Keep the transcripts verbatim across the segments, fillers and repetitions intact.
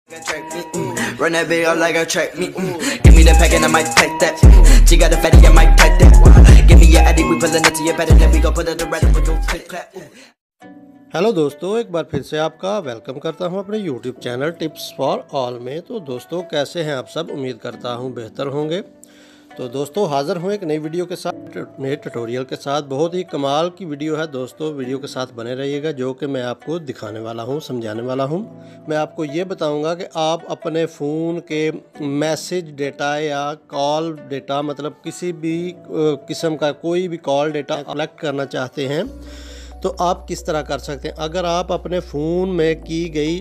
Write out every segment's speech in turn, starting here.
Track me, mm. Run that big up like a track me, mm. Give me the pack and I might pack that. She got a fatty, I might pack that. Give me your addy, we pullin' it to your bed and then we go put it to rest with your click clap. Hello दोस्तों, एक बार फिर से आपका welcome करता हूं अपने YouTube channel tips for all में। तो दोस्तों कैसे हैं आप सब? उम्मीद करता हूं बेहतर होंगे। तो दोस्तों हाज़िर हूं एक नई वीडियो के साथ, नए ट्यूटोरियल के साथ। बहुत ही कमाल की वीडियो है दोस्तों, वीडियो के साथ बने रहिएगा, जो कि मैं आपको दिखाने वाला हूं, समझाने वाला हूं। मैं आपको ये बताऊंगा कि आप अपने फ़ोन के मैसेज डेटा या कॉल डेटा, मतलब किसी भी किस्म का कोई भी कॉल डेटा कलेक्ट करना चाहते हैं तो आप किस तरह कर सकते हैं। अगर आप अपने फ़ोन में की गई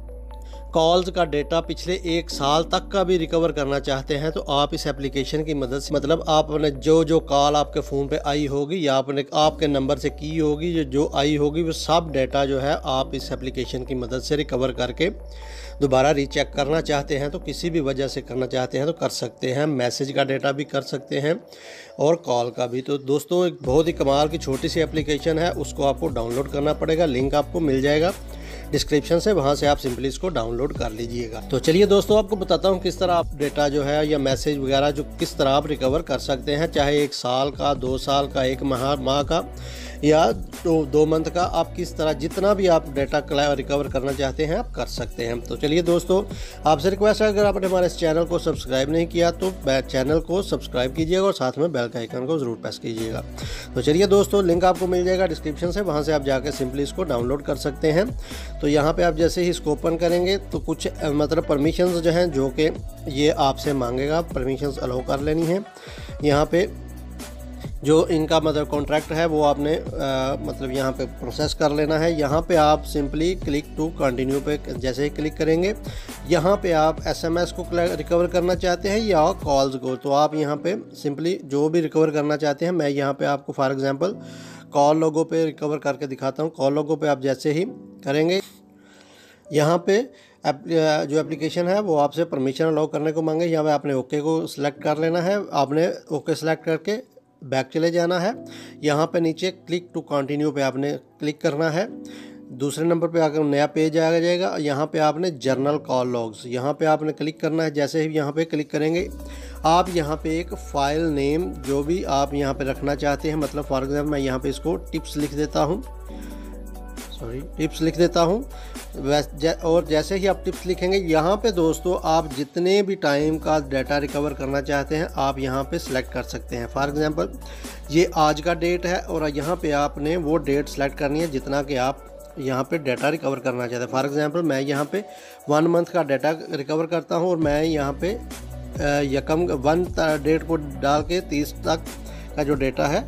कॉल्स का डेटा पिछले एक साल तक का भी रिकवर करना चाहते हैं तो आप इस एप्लीकेशन की मदद से, मतलब आपने जो जो कॉल आपके फ़ोन पे आई होगी या आपने आपके नंबर से की होगी, जो जो आई होगी, वो सब डेटा जो है आप इस एप्लीकेशन की मदद से रिकवर करके दोबारा रीचेक करना चाहते हैं तो किसी भी वजह से करना चाहते हैं तो कर सकते हैं। मैसेज का डेटा भी कर सकते हैं और कॉल का भी। तो दोस्तों एक बहुत ही कमाल की छोटी सी एप्लीकेशन है, उसको आपको डाउनलोड करना पड़ेगा। लिंक आपको मिल जाएगा डिस्क्रिप्शन से, वहाँ से आप सिंपली इसको डाउनलोड कर लीजिएगा। तो चलिए दोस्तों आपको बताता हूँ किस तरह आप डेटा जो है या मैसेज वगैरह जो किस तरह आप रिकवर कर सकते हैं, चाहे एक साल का, दो साल का, एक माह माह का या दो दो मंथ का। आप किस तरह जितना भी आप डेटा रिकवर करना चाहते हैं आप कर सकते हैं। तो चलिए दोस्तों आपसे रिक्वेस्ट है, अगर आपने हमारे इस चैनल को सब्सक्राइब नहीं किया तो चैनल को सब्सक्राइब कीजिएगा और साथ में बेल का आइकन को ज़रूर प्रेस कीजिएगा। तो चलिए दोस्तों लिंक आपको मिल जाएगा डिस्क्रिप्शन से, वहाँ से आप जाकर सिंपली इसको डाउनलोड कर सकते हैं। तो यहाँ पे आप जैसे ही इसको ओपन करेंगे तो कुछ मतलब परमिशंस जो हैं जो कि ये आपसे मांगेगा, परमिशंस अलाउ कर लेनी है। यहाँ पे जो इनका मतलब कॉन्ट्रैक्ट है वो आपने आ, मतलब यहाँ पे प्रोसेस कर लेना है। यहाँ पे आप सिंपली क्लिक टू कंटिन्यू पे जैसे ही क्लिक करेंगे, यहाँ पे आप एसएमएस को रिकवर करना चाहते हैं या कॉल्स को, तो आप यहाँ पे सिंपली जो भी रिकवर करना चाहते हैं, मैं यहाँ पे आपको फॉर एग्जांपल कॉल लोगों पे रिकवर करके दिखाता हूँ। कॉल लोगों पे आप जैसे ही करेंगे, यहाँ पे जो एप्लीकेशन है वो आपसे परमिशन अलाउ करने को मांगे। यहाँ पे आपने ओके को सिलेक्ट कर लेना है। आपने ओके सेलेक्ट करके बैक चले जाना है। यहाँ पे नीचे क्लिक टू कंटिन्यू पे आपने क्लिक करना है। दूसरे नंबर पे आकर नया पेज आ जाएगा। यहाँ पे आपने जर्नल कॉल लॉग्स, यहाँ पे आपने क्लिक करना है। जैसे ही यहाँ पे क्लिक करेंगे आप यहाँ पे एक फ़ाइल नेम जो भी आप यहाँ पे रखना चाहते हैं, मतलब फॉर एग्जाम्पल मैं यहाँ पे इसको टिप्स लिख देता हूँ, सॉरी टिप्स लिख देता हूँ। और जैसे ही आप टिप्स लिखेंगे, यहाँ पे दोस्तों आप जितने भी टाइम का डाटा रिकवर करना चाहते हैं आप यहाँ पे सिलेक्ट कर सकते हैं। फॉर एग्जांपल ये आज का डेट है और यहाँ पे आपने वो डेट सेलेक्ट करनी है जितना कि आप यहाँ पे डाटा रिकवर करना चाहते हैं। फॉर एग्जांपल मैं यहाँ पे वन मंथ का डाटा रिकवर करता हूँ और मैं यहाँ पे यकम वन डेट को डाल के तीस तक का जो डेटा है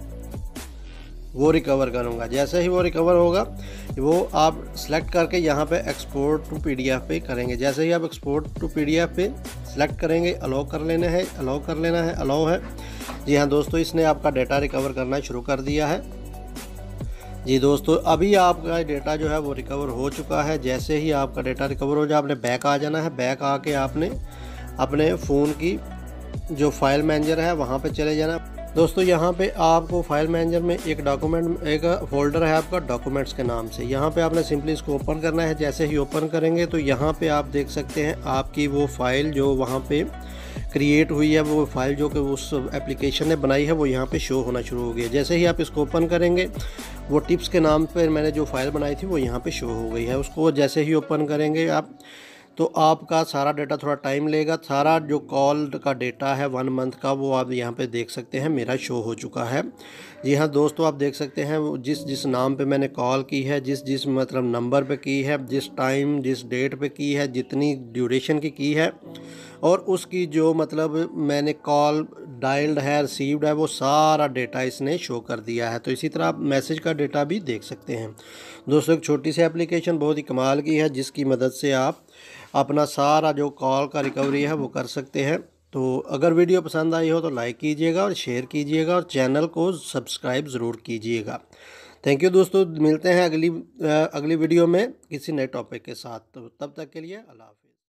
वो रिकवर करूँगा। जैसे ही वो रिकवर होगा वो आप सेलेक्ट करके यहाँ पे एक्सपोर्ट टू पीडीएफ पे करेंगे। जैसे ही आप एक्सपोर्ट टू पीडीएफ पे सेलेक्ट करेंगे, अलाउ कर लेना है, अलाउ कर लेना है, अलाउ है। जी हाँ दोस्तों, इसने आपका डेटा रिकवर करना शुरू कर दिया है। जी दोस्तों अभी आपका डेटा जो है वो रिकवर हो चुका है। जैसे ही आपका डेटा रिकवर हो जाए आपने बैक आ जाना है। बैक आके आपने अपने फ़ोन की जो फाइल मैनेजर है वहाँ पर चले जाना। दोस्तों यहाँ पे आपको फाइल मैनेजर में एक डॉक्यूमेंट, एक फोल्डर है आपका डॉक्यूमेंट्स के नाम से। यहाँ पे आपने सिंपली इसको ओपन करना है। जैसे ही ओपन करेंगे तो यहाँ पे आप देख सकते हैं आपकी वो फाइल जो वहाँ पे क्रिएट हुई है, वो फाइल जो कि उस एप्लीकेशन ने बनाई है वो यहाँ पे शो होना शुरू हो गया। जैसे ही आप इसको ओपन करेंगे वो टिप्स के नाम पर मैंने जो फाइल बनाई थी वो यहाँ पर शो हो गई है। उसको जैसे ही ओपन करेंगे आप तो आपका सारा डेटा थोड़ा टाइम लेगा। सारा जो कॉल का डेटा है वन मंथ का वो आप यहाँ पे देख सकते हैं मेरा शो हो चुका है। जी हाँ दोस्तों, आप देख सकते हैं जिस जिस नाम पे मैंने कॉल की है, जिस जिस मतलब नंबर पे की है, जिस टाइम जिस डेट पे की है, जितनी ड्यूरेशन की की है और उसकी जो मतलब मैंने कॉल डायल्ड है, रिसीव्ड है, वो सारा डेटा इसने शो कर दिया है। तो इसी तरह आप मैसेज का डेटा भी देख सकते हैं। दोस्तों एक छोटी सी एप्लीकेशन बहुत ही कमाल की है जिसकी मदद से आप अपना सारा जो कॉल का रिकवरी है वो कर सकते हैं। तो अगर वीडियो पसंद आई हो तो लाइक कीजिएगा और शेयर कीजिएगा और चैनल को सब्सक्राइब ज़रूर कीजिएगा। थैंक यू दोस्तों, मिलते हैं अगली अगली वीडियो में किसी नए टॉपिक के साथ। तो तब तक के लिए अल्लाह हाफ़िज़।